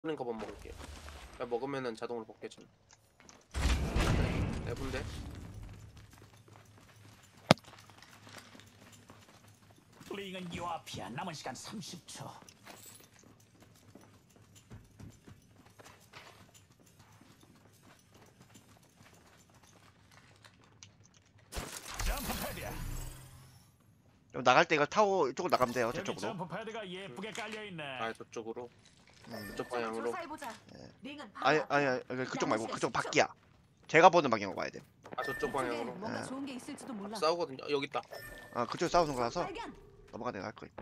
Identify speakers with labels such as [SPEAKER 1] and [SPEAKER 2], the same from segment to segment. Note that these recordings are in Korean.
[SPEAKER 1] 는 거만 먹을게요. 먹으면은 자동으로 먹겠죠. 내분데.
[SPEAKER 2] 링은 요 앞이야. 남은 시간 30초. 점프 패드야.
[SPEAKER 3] 나갈 때 이거 타고 이쪽으로 나가면 돼요.
[SPEAKER 2] 여기
[SPEAKER 3] 저쪽으로.
[SPEAKER 2] 점프 패드가 예쁘게 깔려 있네.
[SPEAKER 1] 아 저쪽으로. 저쪽 방향으로.
[SPEAKER 4] 조사해보자. 링은 바로
[SPEAKER 3] 아니
[SPEAKER 4] 앞에.
[SPEAKER 3] 아니 그쪽 말고 그쪽 밖이야. 제가 보는 방향으로 가야 돼.
[SPEAKER 1] 아 저쪽 방향으로.
[SPEAKER 4] 뭔가 좋은 게 있을지도 몰라.
[SPEAKER 1] 싸우거든요. 여기 있다.
[SPEAKER 3] 아 그쪽 싸우는 거라서
[SPEAKER 4] 발견.
[SPEAKER 3] 넘어가 내가 할 거야.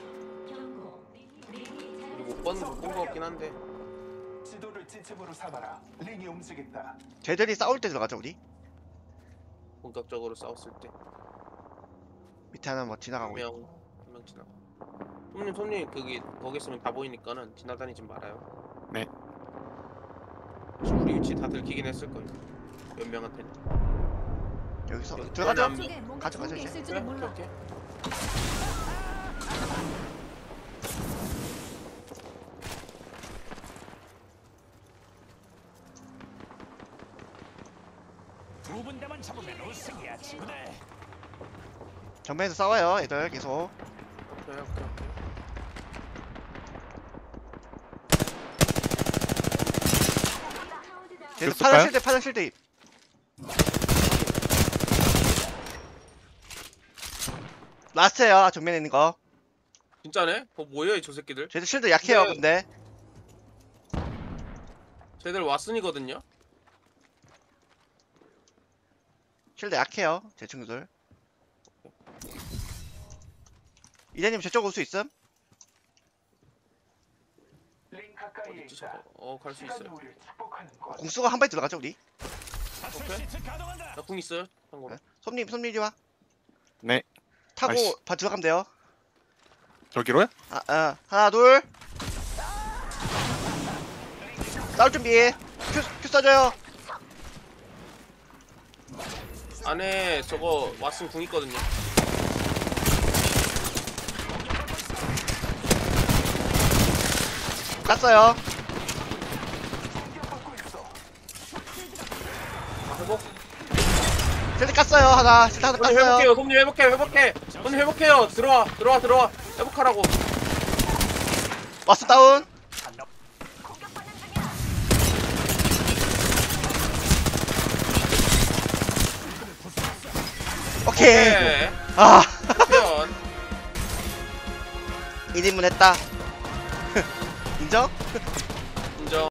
[SPEAKER 1] 그리고 못 본 거 같긴 한데.
[SPEAKER 5] 지도를 지침으로 삼아라. 링이 움직인다.
[SPEAKER 3] 쟤들이 싸울 때 들어가자 우리.
[SPEAKER 1] 본격적으로 싸웠을 때.
[SPEAKER 3] 밑에 하나 뭐 지나가고 있고.
[SPEAKER 1] 한명 지나가. 손님 거기 있으면 다 보이니까는 지나다니지 말아요.
[SPEAKER 6] 네.
[SPEAKER 1] 지금 우리 위치 다 들키긴 했을 거예요. 몇 명한테는.
[SPEAKER 3] 여기서
[SPEAKER 1] 여기
[SPEAKER 3] 들어가자.
[SPEAKER 1] 안에
[SPEAKER 4] 쪽에 뭔가
[SPEAKER 3] 가자,
[SPEAKER 4] 좋은 게
[SPEAKER 3] 이제.
[SPEAKER 4] 있을지도 몰라.
[SPEAKER 1] 오케이.
[SPEAKER 2] 두 군데만 잡으면 우승이야, 친구들.
[SPEAKER 3] 정면에서 싸워요 애들 계속.
[SPEAKER 1] 오케이.
[SPEAKER 3] 계속
[SPEAKER 6] 쓸까요?
[SPEAKER 3] 파란 실드 입. 라스트야 정면에 있는 거.
[SPEAKER 1] 진짜네? 뭐야 저 새끼들?
[SPEAKER 3] 쟤들 실드 약해요
[SPEAKER 1] 네.
[SPEAKER 3] 근데.
[SPEAKER 1] 쟤들 왓슨이거든요?
[SPEAKER 3] 실드 약해요 제 친구들. 이대님 저쪽 올 수 있음?
[SPEAKER 5] 링 가까이에
[SPEAKER 1] 어딨지
[SPEAKER 5] 있다.
[SPEAKER 1] 저거? 갈 수
[SPEAKER 5] 시간이
[SPEAKER 1] 있어요.
[SPEAKER 5] 우리를 축복하는 것.
[SPEAKER 3] 공수가 한 발에 들어가죠 우리.
[SPEAKER 2] 파출 시트 가동한다.
[SPEAKER 1] 나 궁 있어요? 참고로.
[SPEAKER 3] 네. 손님 이리 와.
[SPEAKER 6] 네.
[SPEAKER 3] 타고
[SPEAKER 6] 아이씨.
[SPEAKER 3] 바 들어가면 돼요.
[SPEAKER 6] 저기로요?
[SPEAKER 3] 하나 둘. 싸울 준비. 큐 써줘요.
[SPEAKER 1] 안에 저거 왓슨 궁 있거든요.
[SPEAKER 3] 깠어요.
[SPEAKER 5] 공격받고 있어.
[SPEAKER 1] 회복.
[SPEAKER 3] 실드 깠어요 하나. 실드 하나
[SPEAKER 1] 손님
[SPEAKER 3] 깠어요.
[SPEAKER 1] 회복해요. 손님 회복해. 손님 회복해요. 들어와. 회복하라고.
[SPEAKER 3] 왔어 다운. 오케이.
[SPEAKER 1] 네.
[SPEAKER 3] 아
[SPEAKER 1] 편.
[SPEAKER 3] 1인분 했다. 인정?